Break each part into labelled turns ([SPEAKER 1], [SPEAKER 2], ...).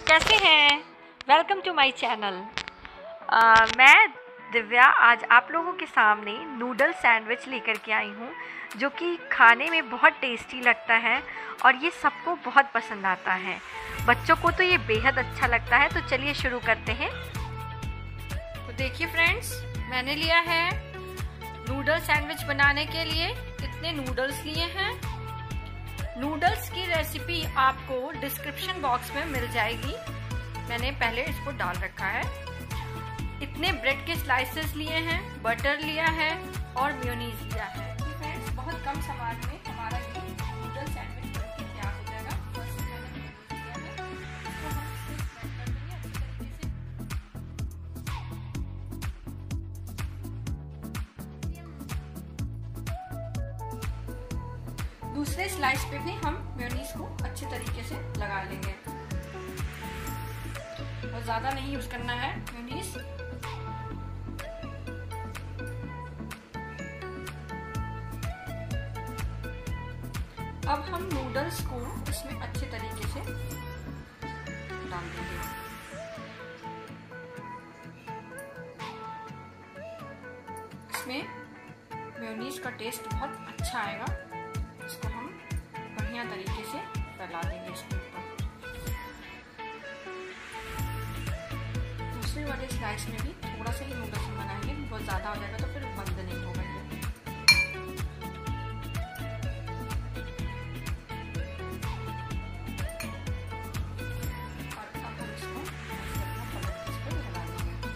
[SPEAKER 1] कैसे हैं? Welcome to my channel. मैं दिव्या आज आप लोगों के सामने नूडल सैंडविच लेकर के आई हूँ, जो कि खाने में बहुत टेस्टी लगता है और ये सबको बहुत पसंद आता है। बच्चों को तो ये बेहद अच्छा लगता है। तो चलिए शुरू करते हैं। तो देखिए फ्रेंड्स, मैंने लिया है नूडल सैंडविच बनाने के लिए इतने नूडल्स लिए हैं। नूडल्स की रेसिपी आपको डिस्क्रिप्शन बॉक्स में मिल जाएगी। मैंने पहले इसको डाल रखा है। इतने ब्रेड के स्लाइसेस लिए हैं, बटर लिया है और मेयोनीज लिया है। फ्रेंड्स, बहुत कम सामान में हमारा ये नूडल सैंडविच बनके तैयार हो जाएगा। फर्स्ट मैंने मेयोनीज लिया है, इसको हम स्प्रेड कर देंगे अच्छे तरीके से। दूसरे स्लाइस पे भी हम मेयोनीज को अच्छे तरीके से लगा लेंगे। और ज्यादा नहीं यूज करना है मेयोनीज। अब हम नूडल्स को इसमें अच्छे तरीके से डाल देंगे। इसमें मेयोनीज का टेस्ट बहुत अच्छा आएगा। इसको हम बढ़िया तरीके से फैला देंगे इसके ऊपर। दूसरे वाले स्लाइस में भी थोड़ा सा ही नूडल्स बनाएंगे, बहुत ज़्यादा हो जाएगा तो फिर बंद नहीं होगा ये। और अब हम इसको इस पर लगा देंगे।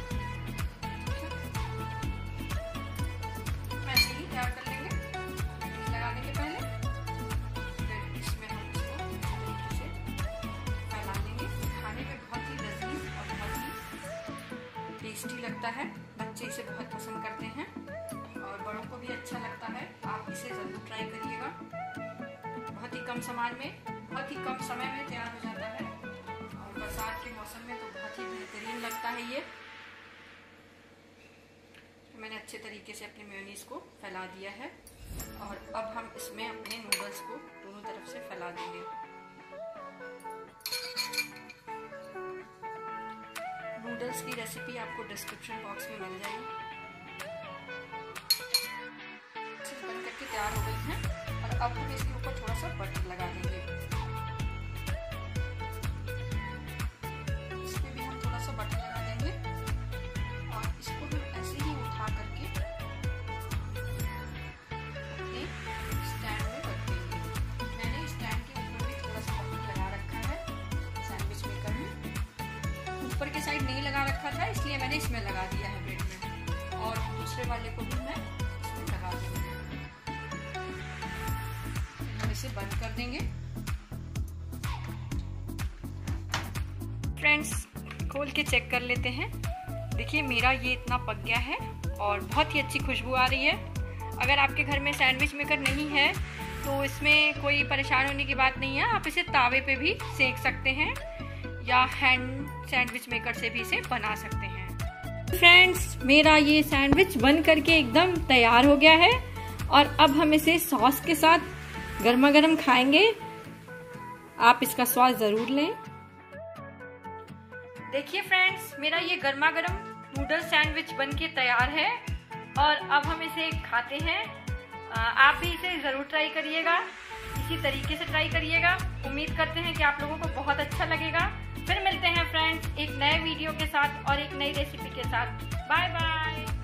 [SPEAKER 1] ऐसे ही तैयार कर लेंगे, लगा देंगे पहले, फिर इसमें हम इसको तरीके से फैला देंगे। खाने में बहुत ही लजीज और बहुत ही टेस्टी लगता है। बच्चे इसे बहुत पसंद करते हैं और बड़ों को भी अच्छा लगता है। आप इसे ज़रूर ट्राई करिएगा। बहुत ही कम सामान में, बहुत ही कम समय में तैयार हो जाता है और बरसात के मौसम में तो बहुत ही बेहतरीन लगता है ये। तो मैंने अच्छे तरीके से अपने मेयोनीज को फैला दिया है और अब हम इसमें अपने नूडल्स को दोनों तरफ से फैला देंगे। नूडल्स की रेसिपी आपको डिस्क्रिप्शन बॉक्स में मिल जाएगी। बन करके तैयार हो गई हैं और अब हम इसके ऊपर थोड़ा सा बटर लगा देंगे। इसमें भी हम थोड़ा सा बटर लगा देंगे और इसको हम ऐसे ही उठा करके अपने स्टैंड में रख देंगे। मैंने स्टैंड के ऊपर भी थोड़ा सा बटर लगा रखा है सैंडविच मेकर में। ऊपर के साइड नहीं लगा रखा था, इसलिए मैंने इसमें लगा दिया है ब्रेड में। और दूसरे वाले को भी मैं इसमें लगा दूंगी। हम इसे बंद कर देंगे। फ्रेंड्स, खोल के चेक कर लेते हैं। देखिए, मेरा ये इतना पक गया है और बहुत ही अच्छी खुशबू आ रही है। अगर आपके घर में सैंडविच मेकर नहीं है तो इसमें कोई परेशान होने की बात नहीं है। आप इसे तावे पे भी सेक सकते हैं या हैंड सैंडविच मेकर से भी इसे बना सकते हैं। फ्रेंड्स, मेरा ये सैंडविच बन करके एकदम तैयार हो गया है और अब हम इसे सॉस के साथ गर्मा गर्म खाएंगे। आप इसका स्वाद जरूर लें। देखिए फ्रेंड्स, मेरा ये गर्मा गर्म नूडल सैंडविच बन के तैयार है और अब हम इसे खाते हैं। आप भी इसे जरूर ट्राई करिएगा, इसी तरीके से ट्राई करिएगा। उम्मीद करते हैं कि आप लोगों को बहुत अच्छा लगेगा। फिर मिलते हैं फ्रेंड्स एक नए वीडियो के साथ और एक नई रेसिपी के साथ। Bye bye.